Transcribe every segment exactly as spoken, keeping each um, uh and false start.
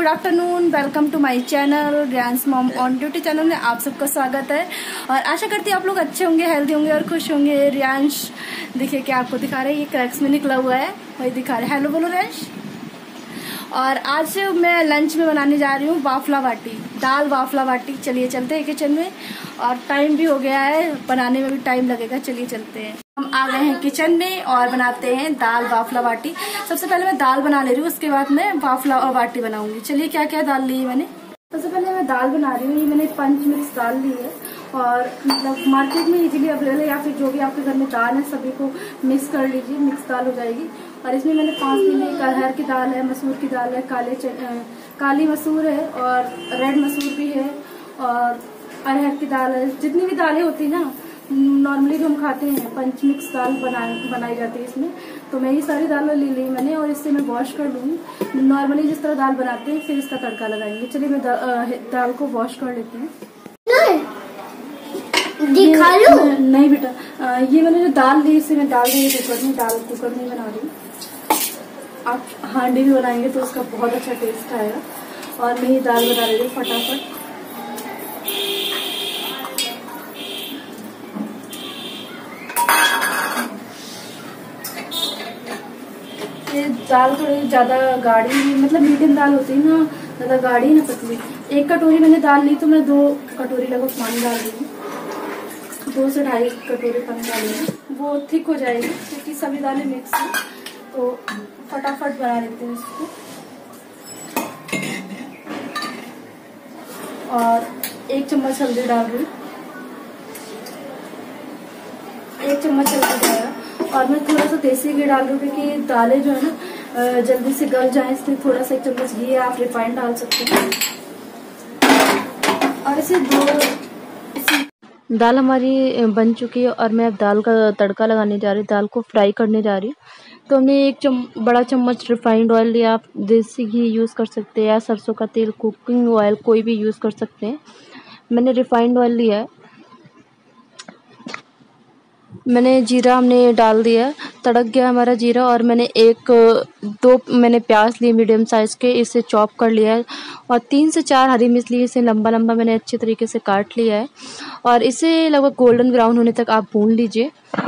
Good afternoon, welcome to my channel Riyansh mom on duty channel में आप सबका स्वागत है। और आशा करती हूँ आप लोग अच्छे होंगे, हेल्दी होंगे और खुश होंगे। रियांश देखिए क्या आपको दिखा रहे हैं, ये क्रैक्स में निकला हुआ है, वही दिखा रहे हैं। हेलो बोलो रियांश। और आज मैं लंच में बनाने जा रही हूँ वाफला बाटी, दाल वाफला बाटी। चलिए चलते हैं किचन में, और टाइम भी हो गया है, बनाने में भी टाइम लगेगा। चलिए चलते हैं। हम आ गए हैं किचन में और बनाते हैं दाल वाफला बाटी। सबसे पहले मैं दाल बना ले रही हूँ, उसके बाद मैं वाफला और बाटी बनाऊंगी। चलिए क्या क्या दाल ली है मैंने। सबसे पहले मैं दाल बना रही हूँ, ये मैंने पंच मिक्स दाल ली है, और मतलब मार्केट में इजीली अवेलेबल है, या फिर जो भी आपके घर में दाल है सभी को मिक्स कर लीजिए, मिक्स दाल हो जाएगी। और इसमें मैंने पांच ली है, अरहर की दाल है, मसूर की दाल है, काले काली मसूर है, और रेड मसूर भी है, और अरहर की दाल है। जितनी भी दालें होती है ना नॉर्मली जो हम खाते हैं, पंच मिक्स दाल बना बनाई जाती है इसमें, तो मैं ये सारी दालें ले ली मैंने, और इससे मैं वॉश कर लूँगी नॉर्मली जिस तरह दाल बनाते हैं, फिर इसका तड़का लगाएंगे। चलिए मैं दा, दाल को वॉश कर लेती हूँ। दिखा लो। नहीं बेटा, आ, ये मैंने जो दाल ली इसे मैं डाल दी कुकर में। दाल कुकर में बना रही हूँ, आप हांडी भी बनाएंगे तो उसका बहुत अच्छा टेस्ट आएगा। और मैं ये दाल बना रही हूँ फटाफट। ये दाल थोड़ी ज्यादा गाढ़ी, मतलब मीडियम दाल होती है ना, ज्यादा गाढ़ी ना पतली। एक कटोरी मैंने दाल ली तो मैं दो कटोरी लगभग पानी डाल रही हूँ, दो से ढाई कटोरी पानी डालेंगे, वो थिक हो जाएगी क्योंकि सभी दालें मिक्स हैं। तो फटाफट बना लेते हैं इसको। और एक चम्मच हल्दी डाल रही हूँ, एक चम्मच हल्दी डाला। और मैं थोड़ा सा देसी घी डाल रही हूँ क्योंकि दालें जो है ना जल्दी से गल जाए, इसलिए थोड़ा सा एक चम्मच घी, आप रिफाइंड डाल सकते हैं। और इसे दो दाल हमारी बन चुकी है, और मैं अब दाल का तड़का लगाने जा रही हूँ, दाल को फ्राई करने जा रही हूँ। तो हमने एक चम बड़ा चम्मच रिफाइंड ऑयल लिया, आप देसी घी यूज़ कर सकते हैं या सरसों का तेल, कुकिंग ऑयल कोई भी यूज़ कर सकते हैं। मैंने रिफाइंड ऑयल लिया है। मैंने जीरा हमने डाल दिया, तड़क गया हमारा जीरा। और मैंने एक दो मैंने प्याज लिए मीडियम साइज़ के, इसे चॉप कर लिया है। और तीन से चार हरी मिर्च ली, इसे लंबा लंबा मैंने अच्छे तरीके से काट लिया है। और इसे लगभग गोल्डन ब्राउन होने तक आप भून लीजिए।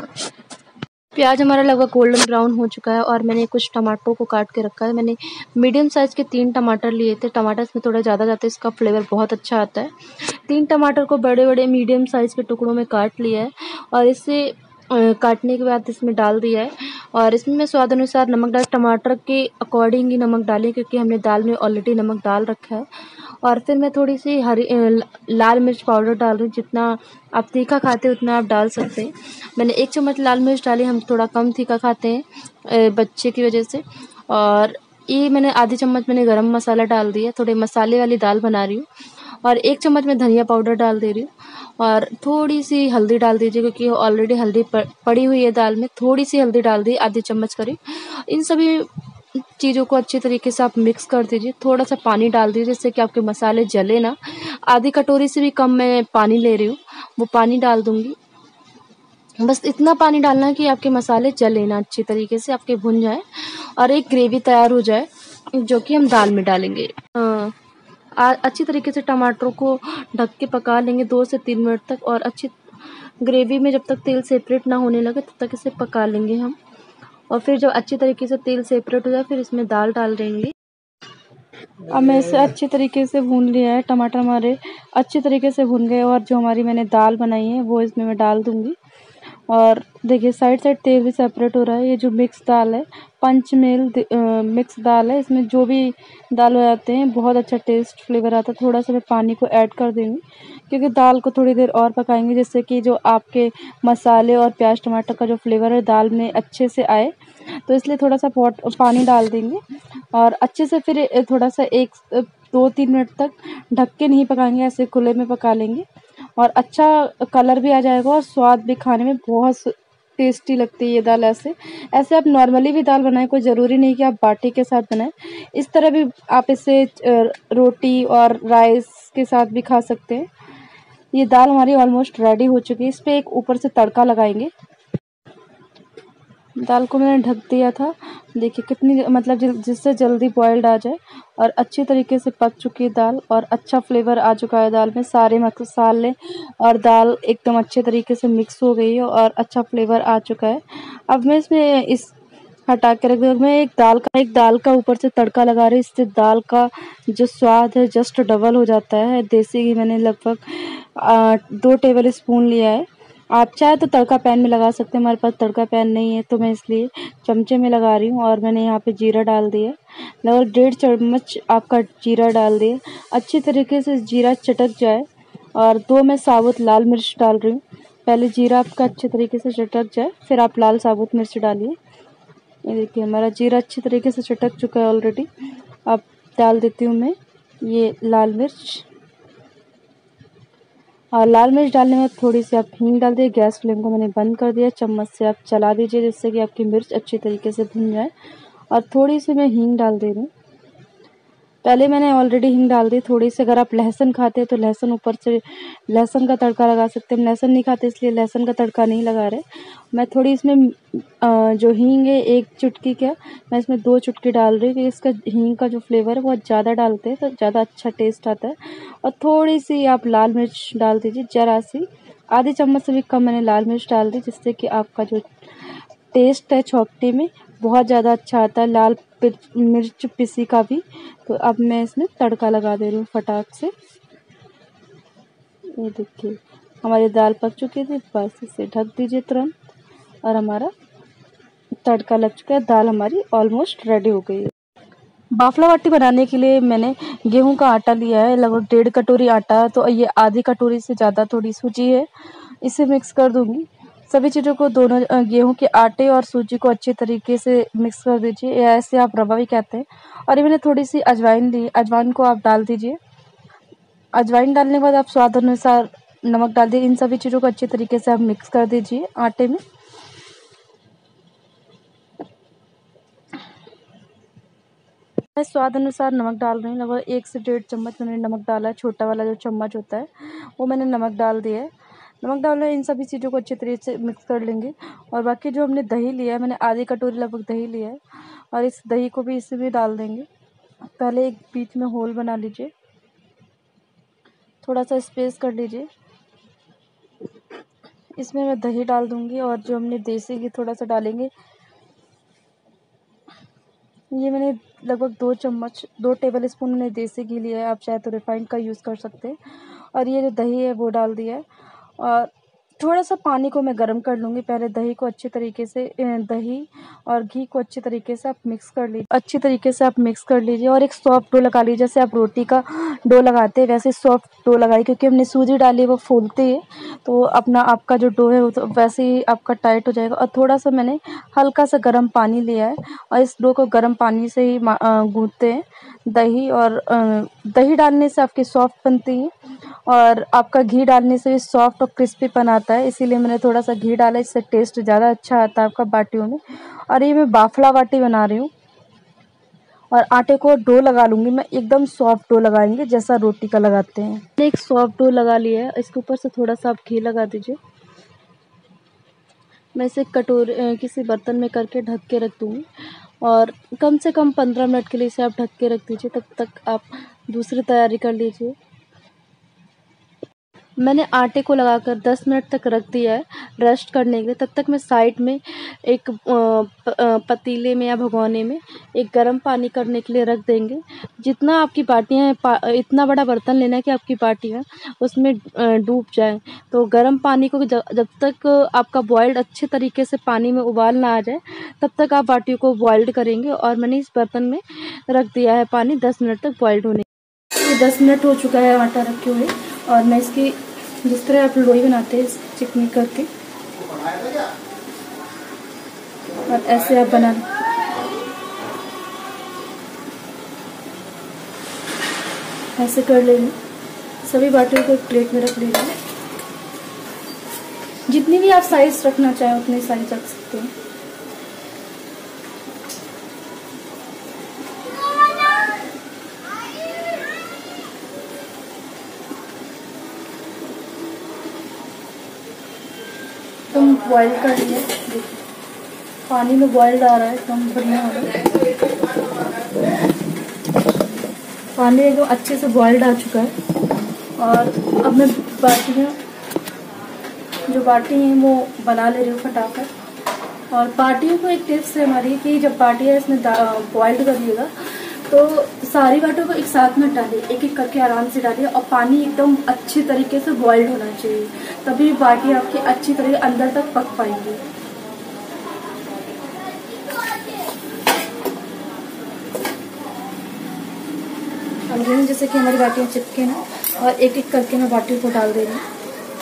प्याज हमारा लगभग गोल्डन ब्राउन हो चुका है, और मैंने कुछ टमाटरों को काट के रखा है। मैंने मीडियम साइज़ के तीन टमाटर लिए थे, टमाटर इसमें थोड़ा ज़्यादा जाता है, इसका फ्लेवर बहुत अच्छा आता है। तीन टमाटर को बड़े बड़े मीडियम साइज़ के टुकड़ों में काट लिया है, और इसे काटने के बाद इसमें डाल दिया है। और इसमें मैं स्वाद अनुसार नमक डाल, टमाटर के अकॉर्डिंग ही नमक डालें क्योंकि हमने दाल में ऑलरेडी नमक डाल रखा है। और फिर मैं थोड़ी सी हरी लाल मिर्च पाउडर डाल रही हूँ, जितना आप तीखा खाते हैं उतना आप डाल सकते हैं। मैंने एक चम्मच लाल मिर्च डाली, हम थोड़ा कम तीखा खाते हैं बच्चे की वजह से। और ये मैंने आधी चम्मच मैंने गरम मसाला डाल दिया, थोड़े मसाले वाली दाल बना रही हूँ। और एक चम्मच मैं धनिया पाउडर डाल दे रही हूँ, और थोड़ी सी हल्दी डाल दीजिए क्योंकि ऑलरेडी हल्दी पड़ी हुई है दाल में। थोड़ी सी हल्दी डाल दी, आधी चम्मच करीब। इन सभी चीज़ों को अच्छी तरीके से आप मिक्स कर दीजिए। थोड़ा सा पानी डाल दीजिए जिससे कि आपके मसाले जले ना। आधी कटोरी से भी कम मैं पानी ले रही हूँ, वो पानी डाल दूँगी। बस इतना पानी डालना है कि आपके मसाले जले ना, अच्छी तरीके से आपके भुन जाए और एक ग्रेवी तैयार हो जाए, जो कि हम दाल में डालेंगे। आ, अच्छी तरीके से टमाटरों को ढक के पका लेंगे दो से तीन मिनट तक, और अच्छी ग्रेवी में जब तक तेल सेपरेट ना होने लगे तब तक इसे पका लेंगे हम। और फिर जब अच्छी तरीके से तेल सेपरेट हो जाए फिर इसमें दाल डाल देंगे। अब मैं इसे अच्छी तरीके से भून लिया है, टमाटर हमारे अच्छी तरीके से भून गए, और जो हमारी मैंने दाल बनाई है वो इसमें मैं डाल दूँगी। और देखिए साइड साइड तेल भी सेपरेट हो रहा है। ये जो मिक्स दाल है, पंचमेल मिक्स दाल है, इसमें जो भी दाल हो जाते हैं बहुत अच्छा टेस्ट फ्लेवर आता है। थोड़ा सा मैं पानी को ऐड कर देंगी क्योंकि दाल को थोड़ी देर और पकाएंगे, जिससे कि जो आपके मसाले और प्याज टमाटर का जो फ्लेवर है दाल में अच्छे से आए, तो इसलिए थोड़ा सा पॉट पानी डाल देंगे। और अच्छे से फिर थोड़ा सा एक दो तीन मिनट तक ढक के नहीं पकाएंगे, ऐसे खुले में पका लेंगे, और अच्छा कलर भी आ जाएगा और स्वाद भी खाने में बहुत टेस्टी लगती है ये दाल। ऐसे ऐसे आप नॉर्मली भी दाल बनाएं, कोई ज़रूरी नहीं कि आप बाटी के साथ बनाएं, इस तरह भी आप इसे रोटी और राइस के साथ भी खा सकते हैं। ये दाल हमारी ऑलमोस्ट रेडी हो चुकी है, इस पर एक ऊपर से तड़का लगाएंगे। दाल को मैंने ढक दिया था। देखिए कितनी मतलब जिससे जल्दी बॉइल्ड आ जाए और अच्छी तरीके से पक चुकी है दाल और अच्छा फ्लेवर आ चुका है दाल में। सारे मसाले और दाल एकदम अच्छे तरीके से मिक्स हो गई है और अच्छा फ्लेवर आ चुका है। अब मैं इसमें इस हटा के रख दूँ। मैं एक दाल का एक दाल का ऊपर से तड़का लगा रही हूँ। इससे दाल का जो स्वाद है जस्ट डबल हो जाता है। देसी घी मैंने लगभग दो टेबल स्पून लिया है। आप चाहे तो तड़का पैन में लगा सकते हैं, हमारे पास तड़का पैन नहीं है तो मैं इसलिए चमचे में लगा रही हूँ। और मैंने यहाँ पे जीरा डाल दिया, लगभग डेढ़ चम्मच आपका जीरा डाल दिए। अच्छी तरीके से जीरा चटक जाए और दो मैं साबुत लाल मिर्च डाल रही हूँ। पहले जीरा आपका अच्छे तरीके से चटक जाए फिर आप लाल साबुत मिर्च डालिए। ये देखिए हमारा जीरा अच्छी तरीके से चटक चुका है ऑलरेडी। अब डाल देती हूँ मैं ये लाल मिर्च, और लाल मिर्च डालने में थोड़ी सी आप हींग डाल दिए। गैस फ्लेम को मैंने बंद कर दिया। चम्मच से आप चला दीजिए जिससे कि आपकी मिर्च अच्छी तरीके से भुन जाए। और थोड़ी सी मैं हींग डाल दे रही हूँ। पहले मैंने ऑलरेडी हींग डाल दी थोड़ी सी। अगर आप लहसुन खाते हैं तो लहसुन ऊपर से लहसुन का तड़का लगा सकते हैं। लहसुन नहीं खाते इसलिए लहसुन का तड़का नहीं लगा रहे। मैं थोड़ी इसमें जो हींग है एक चुटकी क्या मैं इसमें दो चुटकी डाल रही हूँ क्योंकि इसका हींग का जो फ्लेवर है बहुत ज़्यादा डालते हैं तो ज़्यादा अच्छा टेस्ट आता है। और थोड़ी सी आप लाल मिर्च डाल दीजिए, ज़रा सी, आधी चम्मच से भी कम मैंने लाल मिर्च डाल दी, जिससे कि आपका जो टेस्ट है चौकटे में बहुत ज़्यादा अच्छा आता है लाल मिर्च पिसी का भी। तो अब मैं इसमें तड़का लगा दे रही हूँ फटाक से। ये देखिए हमारी दाल पक चुकी थी, बस इसे ढक दीजिए तुरंत और हमारा तड़का लग चुका है। दाल हमारी ऑलमोस्ट रेडी हो गई है। बाफला बाटी बनाने के लिए मैंने गेहूं का आटा लिया है, लगभग डेढ़ कटोरी आटा। तो ये आधी कटोरी से ज़्यादा थोड़ी सूजी है, इसे मिक्स कर दूंगी। सभी चीज़ों को दोनों गेहूं के आटे और सूजी को अच्छे तरीके से मिक्स कर दीजिए, या ऐसे आप रवा भी कहते हैं। और ये मैंने थोड़ी सी अजवाइन ली, अजवाइन को आप डाल दीजिए। अजवाइन डालने के बाद आप स्वाद अनुसार नमक डाल दीजिए। इन सभी चीज़ों को अच्छे तरीके से आप मिक्स कर दीजिए आटे में। मैं स्वाद अनुसार नमक डाल रही हूँ, लगभग एक से डेढ़ चम्मच मैंने नमक डाला है। छोटा वाला जो चम्मच होता है वो मैंने नमक डाल दिया है। नमक डालना, इन सभी चीज़ों को अच्छे तरीके से मिक्स कर लेंगे। और बाकी जो हमने दही लिया है, मैंने आधी कटोरी लगभग दही लिया है और इस दही को भी इसमें डाल देंगे। पहले एक बीच में होल बना लीजिए, थोड़ा सा स्पेस कर लीजिए। इसमें मैं दही डाल दूँगी और जो हमने देसी घी थोड़ा सा डालेंगे। ये मैंने लगभग दो चम्मच दो टेबल स्पून मैंने देसी घी लिया है, आप चाहे तो रिफाइंड का यूज़ कर सकते हैं। और ये जो दही है वो डाल दिया है और थोड़ा सा पानी को मैं गर्म कर लूँगी। पहले दही को अच्छे तरीके से दही और घी को अच्छे तरीके से आप मिक्स कर लीजिए अच्छी तरीके से आप मिक्स कर लीजिए और एक सॉफ्ट डो लगा लीजिए। जैसे आप रोटी का डो लगाते हैं वैसे सॉफ्ट डो लगाइए, क्योंकि हमने सूजी डाली है वो फूलती है, तो अपना आपका जो डो है वो तो वैसे ही आपका टाइट हो जाएगा। और थोड़ा सा मैंने हल्का सा गर्म पानी लिया है और इस डो को गर्म पानी से ही गूँथते हैं। दही और दही डालने से आपकी सॉफ्ट बनती है और आपका घी डालने से भी सॉफ्ट और क्रिस्पीपन आता है, इसीलिए मैंने थोड़ा सा घी डाला, इससे टेस्ट ज़्यादा अच्छा आता है आपका बाटियों में। और ये मैं बाफला बाटी बना रही हूँ और आटे को डो लगा लूँगी मैं, एकदम सॉफ्ट डो लगाएंगे जैसा रोटी का लगाते हैं। मैंने एक सॉफ्ट डो लगा लिया है, इसके ऊपर से थोड़ा सा आप घी लगा दीजिए। मैं इसे कटोरे किसी बर्तन में करके ढक के रख दूँगी और कम से कम पंद्रह मिनट के लिए इसे आप ढक के रख दीजिए। तब तक आप दूसरी तैयारी कर लीजिए। मैंने आटे को लगाकर दस मिनट तक रख दिया है रेस्ट करने के लिए। तब तक मैं साइड में एक पतीले में या भगोने में एक गर्म पानी करने के लिए रख देंगे। जितना आपकी बाटियाँ हैं, इतना बड़ा बर्तन लेना है कि आपकी बाटियाँ उसमें डूब जाए। तो गर्म पानी को जब तक आपका बॉइल्ड अच्छे तरीके से पानी में उबाल ना आ जाए तब तक आप बाटियों को बॉइल्ड करेंगे। और मैंने इस बर्तन में रख दिया है पानी दस मिनट तक बॉइल्ड होने। ये दस मिनट हो चुका है आटा रखे हुए और मैं इसकी जिस तरह आप लोई बनाते हैं चिकनी करके और ऐसे आप बना ऐसे कर लेंगे। सभी बाटियों को एक प्लेट में रख लेंगे। जितनी भी आप साइज रखना चाहें उतनी साइज रख सकते हैं। तुम बॉईल कर लिए, देखिए पानी में बॉइल्ड आ रहा है एकदम बढ़िया हो रहा है। पानी एकदम अच्छे से बॉइल्ड आ चुका है। और अब मैं बाटियाँ जो बाटी हैं वो बना ले रही हूँ फटाफट। और बाटियों को एक टिप्स है हमारी कि जब बाटियाँ इसमें बॉइल्ड करिएगा तो सारी बाटियों को एक साथ में डालिए, एक एक करके आराम से डालिए और पानी एकदम अच्छी तरीके से बॉइल्ड होना चाहिए, तभी बाटियाँ आपकी अच्छी तरह अंदर तक पक पाएंगी। अब जैसे कि हमारी बाटियाँ चिपके ना, और एक एक करके मैं बाटियों को डाल दे रही हूँ।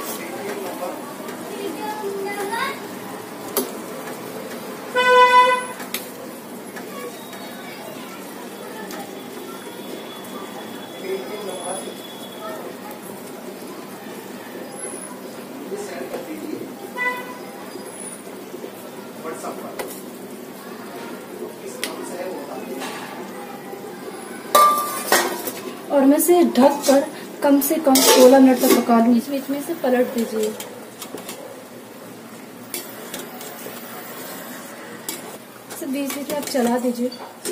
और मैं इसे ढक कर कम से कम सोलह मिनट तक पका लूँ। बीच बीच में से पलट दीजिए। इसे बीच बीच में आप चला दीजिए।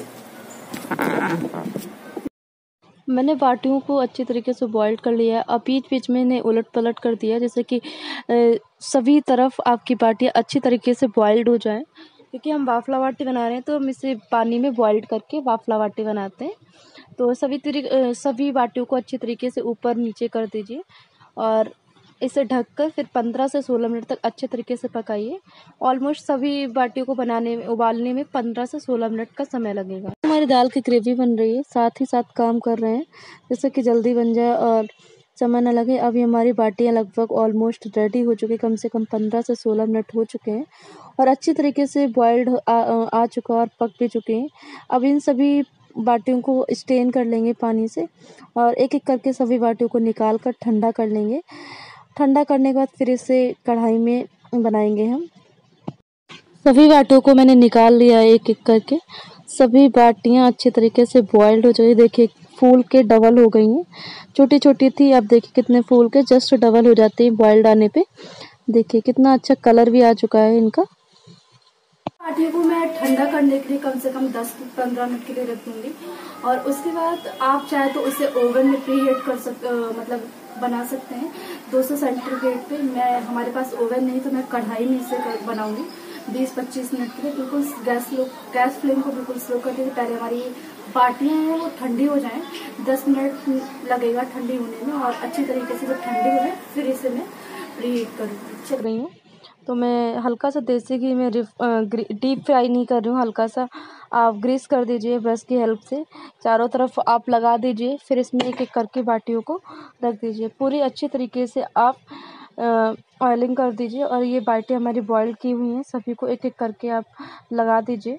मैंने बाटियों को अच्छी तरीके से बॉइल्ड कर लिया है। अब बीच बीच में इन्हें उलट पलट कर दिया, जैसे कि सभी तरफ आपकी बाटियाँ अच्छी तरीके से बॉइल्ड हो जाएं। क्योंकि हम वाफला बाटी बना रहे हैं तो हम इसे पानी में बॉइल्ड करके वाफला बाटी बनाते हैं। तो सभी तरीके सभी बाटियों को अच्छी तरीके से ऊपर नीचे कर दीजिए और इसे ढककर फिर पंद्रह से सोलह मिनट तक अच्छे तरीके से पकाइए। ऑलमोस्ट सभी बाटियों को बनाने में उबालने में पंद्रह से सोलह मिनट का समय लगेगा। हमारी दाल की ग्रेवी बन रही है, साथ ही साथ काम कर रहे हैं जैसे कि जल्दी बन जाए और समय न लगे। अभी हमारी बाटियाँ लगभग ऑलमोस्ट रेडी हो चुकी, कम से कम पंद्रह से सोलह मिनट हो चुके हैं और अच्छी तरीके से बॉइल्ड आ, आ चुका और पक भी चुके हैं। अब इन सभी बाटियों को स्टेन कर लेंगे पानी से और एक एक करके सभी बाटियों को निकाल कर ठंडा कर लेंगे। ठंडा करने के बाद फिर इसे कढ़ाई में बनाएंगे हम। सभी बाटियों को मैंने निकाल लिया है एक एक करके। सभी बाटियां अच्छे तरीके से बॉइल्ड हो जाएगी। देखिए फूल के डबल हो गई हैं, छोटी छोटी थी, अब देखिए कितने फूल के जस्ट डबल हो जाते हैं बॉइल्ड आने पे। देखिए कितना अच्छा कलर भी आ चुका है इनका। बाटियों को मैं ठंडा करने के लिए कम से कम दस से पंद्रह मिनट के लिए रख दूंगी और उसके बाद आप चाहे तो उसे ओवन में प्री हीट कर सकते, मतलब बना सकते हैं दो सौ सेंटीग्रेड पे। मैं हमारे पास ओवन नहीं तो मैं कढ़ाई में इसे बनाऊंगी बीस पच्चीस मिनट के लिए। बिल्कुल गैस लो गैस फ्लेम को बिल्कुल स्लो कर दीजिए। पहले हमारी बाटियाँ हैं वो ठंडी हो जाएं, दस मिनट लगेगा ठंडी होने में और अच्छी तरीके से जब ठंडी हो जाए फिर इसे मैं प्री हीट करूँगी। चल रही हूँ तो मैं हल्का सा देसी घी में डीप फ्राई नहीं कर रही हूँ, हल्का सा आप ग्रीस कर दीजिए ब्रश की हेल्प से, चारों तरफ आप लगा दीजिए। फिर इसमें एक एक करके बाटियों को रख दीजिए। पूरी अच्छी तरीके से आप ऑयलिंग कर दीजिए और ये बाटियाँ हमारी बॉईल की हुई हैं, सभी को एक एक करके आप लगा दीजिए।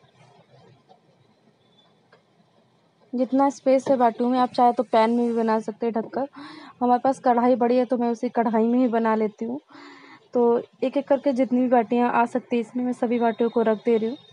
जितना स्पेस है बाटियों में, आप चाहे तो पैन में भी बना सकते हैं ढककर। हमारे पास कढ़ाई बड़ी है तो मैं उसी कढ़ाई में ही बना लेती हूँ। तो एक एक करके जितनी भी बाटियाँ आ सकती है इसमें मैं सभी बाटियों को रख दे रही हूँ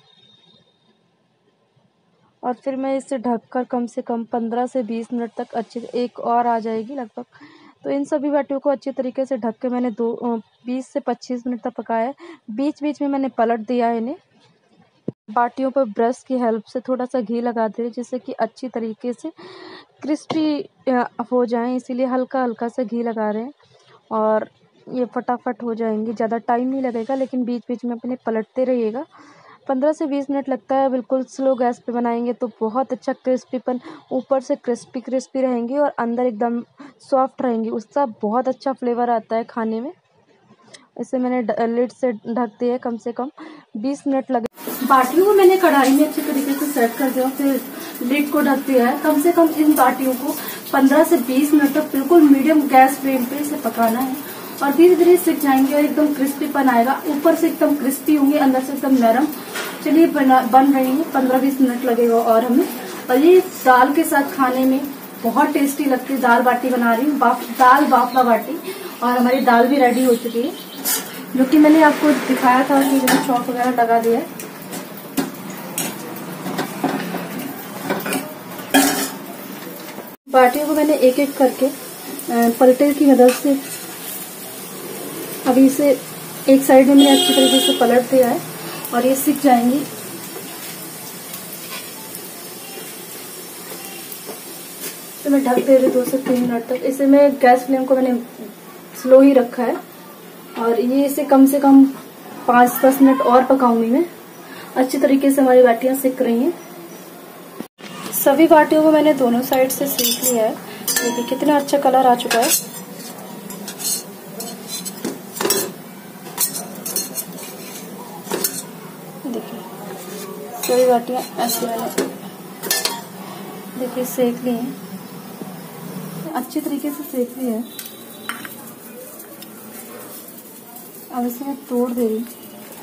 और फिर मैं इसे ढककर कम से कम पंद्रह से बीस मिनट तक अच्छे एक और आ जाएगी लगभग। तो इन सभी बाटियों को अच्छे तरीके से ढक के मैंने दो बीस से पच्चीस मिनट तक पकाया है। बीच बीच में मैंने पलट दिया है इन्हें। बाटियों पर ब्रश की हेल्प से थोड़ा सा घी लगा दे रही जिससे कि अच्छी तरीके से क्रिस्पी हो जाएं, इसीलिए हल्का हल्का सा घी लगा रहे हैं और ये फटाफट हो जाएंगी। ज़्यादा टाइम नहीं लगेगा लेकिन बीच बीच में अपने पलटते रहिएगा। पंद्रह से बीस मिनट लगता है। बिल्कुल स्लो गैस पे बनाएंगे तो बहुत अच्छा क्रिस्पीपन, ऊपर से क्रिस्पी क्रिस्पी रहेंगी और अंदर एकदम सॉफ्ट रहेंगी, उसका बहुत अच्छा फ्लेवर आता है खाने में। इसे मैंने लिड से ढक दिया है, कम से कम बीस मिनट लगे। बाटियों को मैंने कढ़ाई में अच्छे तरीके से सेट कर दिया, फिर लिड को ढक दिया है। कम से कम इन बाटियों को पंद्रह से बीस मिनट तक बिल्कुल मीडियम गैस फ्लेम पे इसे पकाना है और धीरे धीरे सीख जाएंगे और एकदम क्रिस्पीपन आएगा। ऊपर से एकदम क्रिस्पी होंगे, अंदर से एकदम नरम। चलिए बना बन रही है, पंद्रह बीस मिनट लगेगा और हमें। और ये दाल के साथ खाने में बहुत टेस्टी लगती है। दाल बाटी बना रही हूँ, दाल बाफला बाटी, और हमारी दाल भी रेडी हो चुकी है जो कि मैंने आपको दिखाया था कि मैंने चॉप वगैरह लगा दिया है। बाटियों को मैंने एक एक करके पलटे की मदद से अभी इसे एक साइड में मैंने अच्छी तरीके से पलट दिया है और ये सीख जाएंगी। तो मैं ढक दे रही दो से तीन मिनट तक। इसे मैं गैस फ्लेम को मैंने स्लो ही रखा है और ये इसे कम से कम पाँच दस मिनट और पकाऊंगी मैं। अच्छी तरीके से हमारी बाटियां सिक रही हैं। सभी बाटियों को मैंने दोनों साइड से सेक लिया है। देखिए कितना अच्छा कलर आ चुका है। देखिए सभी बाटियां ऐसे मैंने देखिए सेक ली हैं, अच्छी तरीके से सेक ली है। अब इसे मैं तोड़ दे रही हूँ।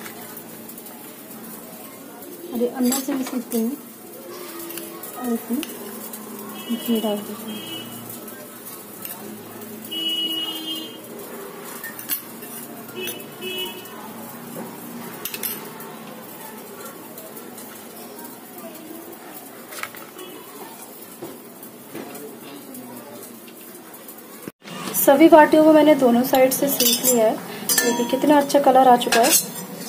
अरे अंदर से भी सीखती हूँ और इसमें घी डाल देती हूँ। सभी बाटियों को मैंने दोनों साइड से सेक लिया है। देखिए कितना अच्छा कलर आ चुका है।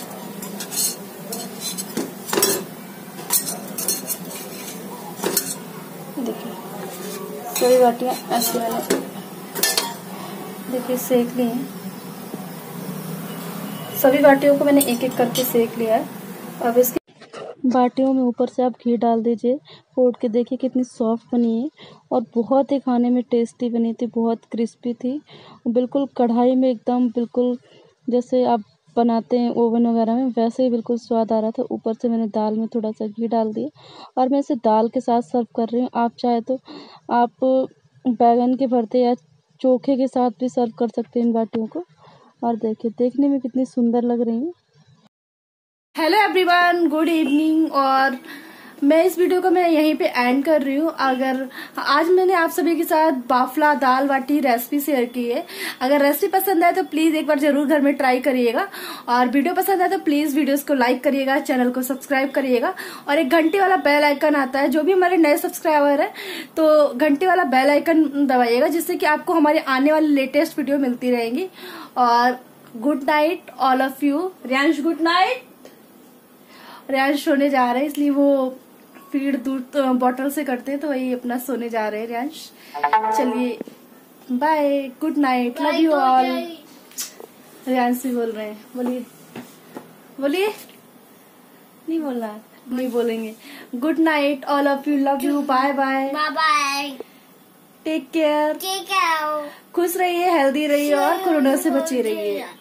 देखिए सभी बाटियां ऐसे मैंने देखिए सेक ली हैं। सभी बाटियों को मैंने एक एक करके सेक लिया है। अब इसकी बाटियों में ऊपर से आप घी डाल दीजिए। फोड़ के देखिए कितनी सॉफ्ट बनी है और बहुत ही खाने में टेस्टी बनी थी, बहुत क्रिस्पी थी। बिल्कुल कढ़ाई में एकदम बिल्कुल जैसे आप बनाते हैं ओवन वगैरह में, वैसे ही बिल्कुल स्वाद आ रहा था। ऊपर से मैंने दाल में थोड़ा सा घी डाल दिया और मैं इसे दाल के साथ सर्व कर रही हूँ। आप चाहे तो आप बैगन के भरते या चोखे के साथ भी सर्व कर सकते हैं इन बाटियों को। और देखिए देखने में कितनी सुंदर लग रही हैं। Hello everyone, good evening. और मैं इस वीडियो को मैं यहीं पे एंड कर रही हूँ। अगर आज मैंने आप सभी के साथ बाफला दाल बाटी रेसिपी शेयर की है। अगर रेसिपी पसंद आए तो प्लीज एक बार जरूर घर में ट्राई करिएगा और वीडियो पसंद आए तो प्लीज वीडियोस को लाइक करिएगा, चैनल को सब्सक्राइब करिएगा और एक घंटे वाला बेल आइकन आता है। जो भी हमारे नए सब्सक्राइबर है तो घंटे वाला बेल आइकन दबाइएगा, जिससे कि आपको हमारी आने वाली लेटेस्ट वीडियो मिलती रहेंगी। और good night all of you. Riyansh good night. Riyansh सोने जा रहे हैं, इसलिए वो फीड दूध बॉटल से करते हैं तो वही अपना सोने जा रहे हैं रियांश। चलिए bye, good night, love you all. Riyansh भी बोल रहे हैं, बोलिए बोलिए। नहीं बोलना, नहीं बोलेंगे। Good night all of you, love you, bye bye bye bye, take care, take care, खुश रहिए, हेल्दी रहिए और कोरोना से बचे रहिए।